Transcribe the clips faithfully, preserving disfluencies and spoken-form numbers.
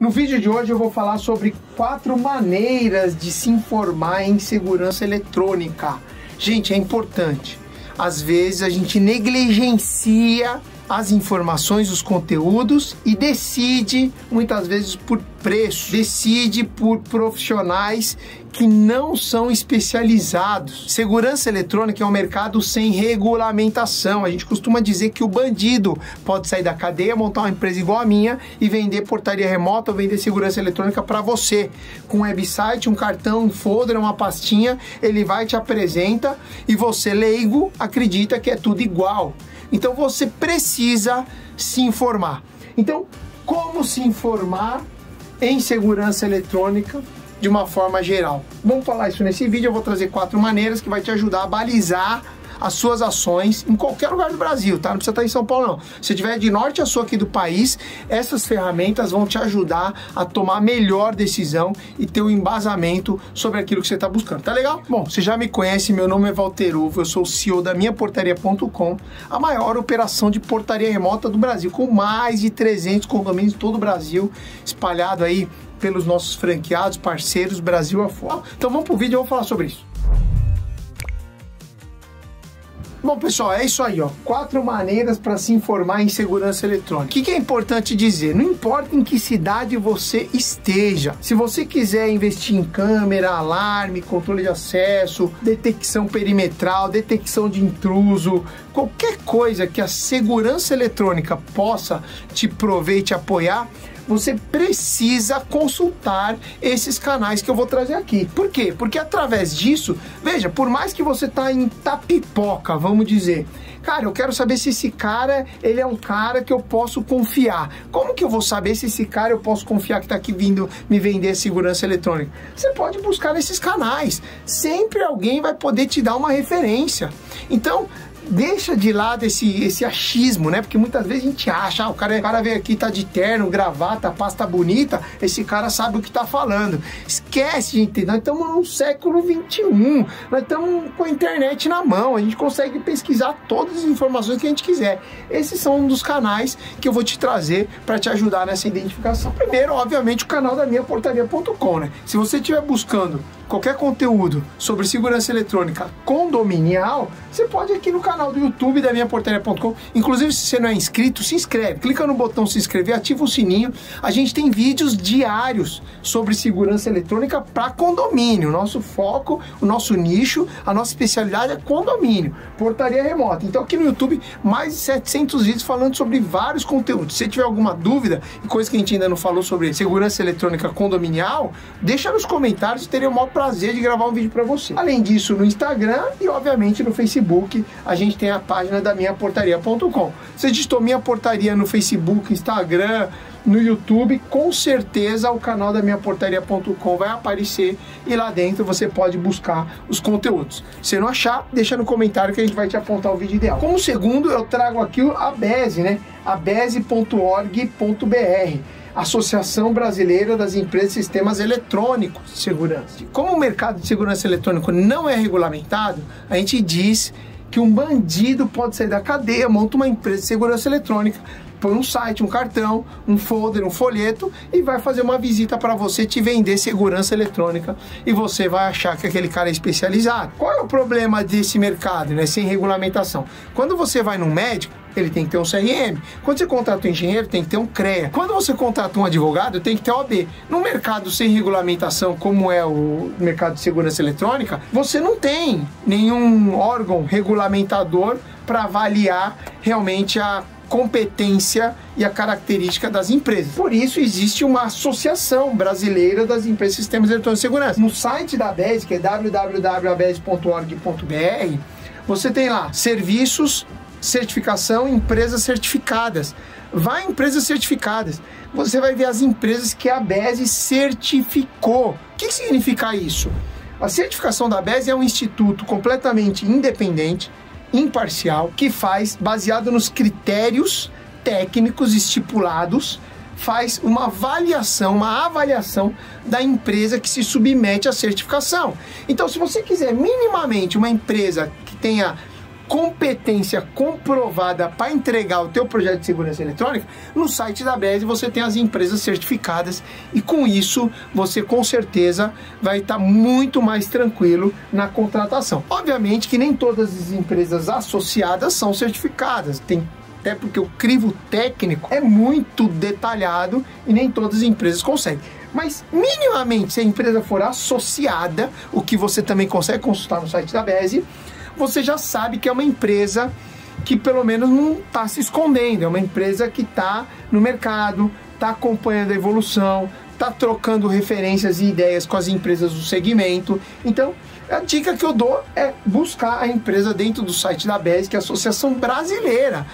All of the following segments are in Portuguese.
No vídeo de hoje eu vou falar sobre quatro maneiras de se informar em segurança eletrônica. Gente, é importante. Às vezes a gente negligencia as informações, os conteúdos e decide, muitas vezes por preço, decide por profissionais que não são especializados. Segurança eletrônica é um mercado sem regulamentação. A gente costuma dizer que o bandido pode sair da cadeia, montar uma empresa igual a minha e vender portaria remota ou vender segurança eletrônica para você. Com um website, um cartão, um folder, uma pastinha, ele vai te apresenta e você, leigo, acredita que é tudo igual. Então você precisa se informar. Então, como se informar em segurança eletrônica de uma forma geral? Vamos falar isso nesse vídeo. Eu vou trazer quatro maneiras que vai te ajudar a balizar as suas ações em qualquer lugar do Brasil, tá? Não precisa estar em São Paulo, não. Se tiver de norte a sul aqui do país, essas ferramentas vão te ajudar a tomar a melhor decisão e ter um embasamento sobre aquilo que você está buscando. Tá legal? Bom, você já me conhece, meu nome é Walter Uvo, eu sou o C E O da minha portaria ponto com, a maior operação de portaria remota do Brasil, com mais de trezentos condomínios em todo o Brasil, espalhado aí pelos nossos franqueados, parceiros, Brasil afora. Então vamos pro vídeo e vamos falar sobre isso. Bom, pessoal, é isso aí, ó. Quatro maneiras para se informar em segurança eletrônica. O que, que é importante dizer? Não importa em que cidade você esteja. Se você quiser investir em câmera, alarme, controle de acesso, detecção perimetral, detecção de intruso, qualquer coisa que a segurança eletrônica possa te prover e te apoiar, você precisa consultar esses canais que eu vou trazer aqui. Por quê? Porque através disso, veja, por mais que você tá em Tapipoca, vamos dizer, cara, eu quero saber se esse cara, ele é um cara que eu posso confiar. Como que eu vou saber se esse cara eu posso confiar que tá aqui vindo me vender segurança eletrônica? Você pode buscar nesses canais. Sempre alguém vai poder te dar uma referência. Então, deixa de lado esse, esse achismo, né? Porque muitas vezes a gente acha, ah, o cara, o cara veio aqui, tá de terno, gravata, pasta bonita, esse cara sabe o que tá falando. Esquece, gente, nós estamos no século vinte e um, nós estamos com a internet na mão, a gente consegue pesquisar todas as informações que a gente quiser. Esses são um dos canais que eu vou te trazer para te ajudar nessa identificação. Primeiro, obviamente, o canal da minha portaria ponto com, né? Se você estiver buscando qualquer conteúdo sobre segurança eletrônica condominial, você pode ir aqui no canal do YouTube da minha portaria ponto com. Inclusive, se você não é inscrito, se inscreve. Clica no botão se inscrever, ativa o sininho. A gente tem vídeos diários sobre segurança eletrônica para condomínio. Nosso foco, o nosso nicho, a nossa especialidade é condomínio, portaria remota. Então aqui no YouTube, mais de setecentos vídeos falando sobre vários conteúdos. Se você tiver alguma dúvida e coisa que a gente ainda não falou sobre segurança eletrônica condominial, deixa nos comentários, teria o maior prazer de gravar um vídeo para você. Além disso, no Instagram e obviamente no Facebook, a gente tem a página da minha portaria ponto com. Você digitou Minha Portaria no Facebook, Instagram, no YouTube, com certeza o canal da minha portaria ponto com vai aparecer e lá dentro você pode buscar os conteúdos. Se não achar, deixa no comentário que a gente vai te apontar o vídeo ideal. Como segundo, eu trago aqui a BESE, né? a bese ponto org ponto br. Associação Brasileira das Empresas de Sistemas Eletrônicos de Segurança. Como o mercado de segurança eletrônica não é regulamentado, a gente diz que um bandido pode sair da cadeia, monta uma empresa de segurança eletrônica, põe um site, um cartão, um folder, um folheto e vai fazer uma visita para você te vender segurança eletrônica e você vai achar que aquele cara é especializado. Qual é o problema desse mercado, né, sem regulamentação? Quando você vai num médico, ele tem que ter um C R M. Quando você contrata um engenheiro, tem que ter um CREA. Quando você contrata um advogado, tem que ter O A B. No mercado sem regulamentação, como é o mercado de segurança eletrônica, você não tem nenhum órgão regulamentador para avaliar realmente a competência e a característica das empresas. Por isso existe uma associação brasileira das empresas de sistemas eletrônicos de segurança. No site da BESE, que é w w w ponto a bese ponto org ponto br, você tem lá serviços, certificação, empresas certificadas. Vai em empresas certificadas, você vai ver as empresas que a BESE certificou. O que, que significa isso? A certificação da BESE é um instituto completamente independente, imparcial, que faz, baseado nos critérios técnicos estipulados, faz uma avaliação, uma avaliação da empresa que se submete à certificação. Então, se você quiser minimamente uma empresa que tenha competência comprovada para entregar o teu projeto de segurança eletrônica, no site da B E S você tem as empresas certificadas e com isso você com certeza vai estar muito mais tranquilo na contratação. Obviamente que nem todas as empresas associadas são certificadas, tem até porque o crivo técnico é muito detalhado e nem todas as empresas conseguem. Mas, minimamente, se a empresa for associada, o que você também consegue consultar no site da B E S, você já sabe que é uma empresa que pelo menos não está se escondendo, é uma empresa que está no mercado, está acompanhando a evolução, está trocando referências e ideias com as empresas do segmento. Então, a dica que eu dou é buscar a empresa dentro do site da B E S, que é a Associação Brasileira,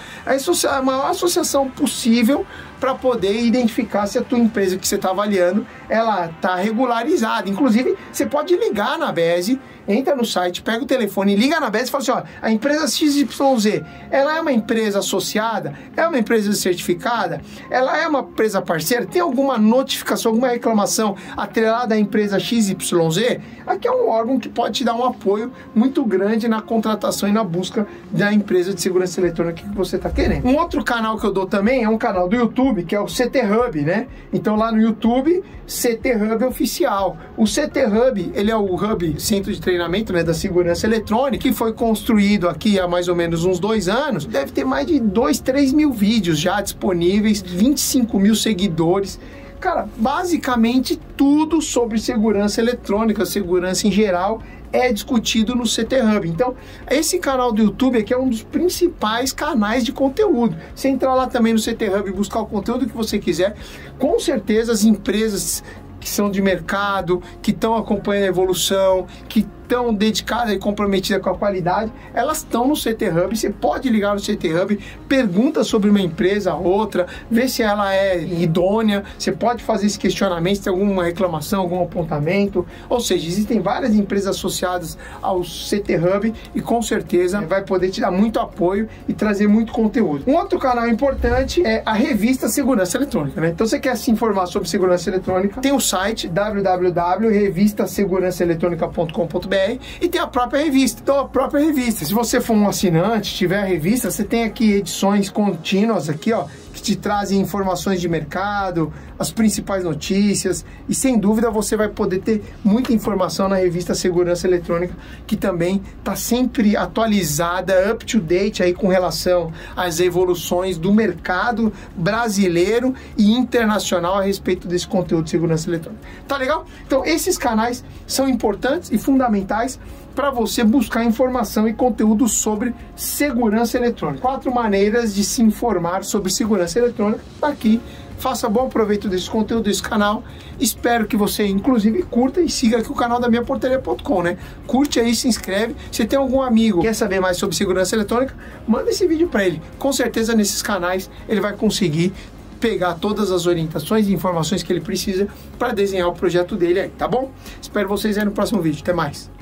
a maior associação possível para poder identificar se a tua empresa que você está avaliando, ela está regularizada. Inclusive, você pode ligar na B E S, entra no site, pega o telefone, liga na B E S e fala assim, ó, a empresa X Y Z, ela é uma empresa associada? É uma empresa certificada? Ela é uma empresa parceira? Tem alguma notificação, alguma reclamação atrelada à empresa X Y Z? Aqui é um órgão que pode te dar um apoio muito grande na contratação e na busca da empresa de segurança eletrônica que você está querendo. Um outro canal que eu dou também é um canal do YouTube, que é o C T Hub, né? Então lá no YouTube, C T Hub Oficial. O C T Hub, ele é o hub, centro de treinamento, né, da segurança eletrônica, que foi construído aqui há mais ou menos uns dois anos. Deve ter mais de dois, três mil vídeos já disponíveis, vinte e cinco mil seguidores. Cara, basicamente tudo sobre segurança eletrônica, segurança em geral, é discutido no C T Hub. Então, esse canal do YouTube aqui é um dos principais canais de conteúdo. Você entrar lá também no C T Hub e buscar o conteúdo que você quiser, com certeza as empresas que são de mercado, que estão acompanhando a evolução, que estão dedicadas e comprometidas com a qualidade, elas estão no C T Hub. Você pode ligar no C T Hub, pergunta sobre uma empresa, outra, vê se ela é idônea, você pode fazer esse questionamento, se tem alguma reclamação, algum apontamento, ou seja, existem várias empresas associadas ao C T Hub e com certeza vai poder te dar muito apoio e trazer muito conteúdo. Um outro canal importante é a revista Segurança Eletrônica, né? Então você quer se informar sobre segurança eletrônica, tem o site w w w ponto revista segurança eletrônica ponto com ponto b r e tem a própria revista. Então a própria revista, se você for um assinante, tiver a revista, você tem aqui edições contínuas aqui, ó, que te trazem informações de mercado, as principais notícias e sem dúvida você vai poder ter muita informação na revista Segurança Eletrônica, que também está sempre atualizada, up to date aí com relação às evoluções do mercado brasileiro e internacional a respeito desse conteúdo de segurança eletrônica. Tá legal? Então esses canais são importantes e fundamentais para você buscar informação e conteúdo sobre segurança eletrônica. Quatro maneiras de se informar sobre segurança eletrônica tá aqui. Faça bom proveito desse conteúdo, desse canal. Espero que você, inclusive, curta e siga aqui o canal da minha portaria ponto com, né? Curte aí, se inscreve. Se tem algum amigo que quer saber mais sobre segurança eletrônica, manda esse vídeo para ele. Com certeza, nesses canais, ele vai conseguir pegar todas as orientações e informações que ele precisa para desenhar o projeto dele aí, tá bom? Espero vocês aí no próximo vídeo. Até mais!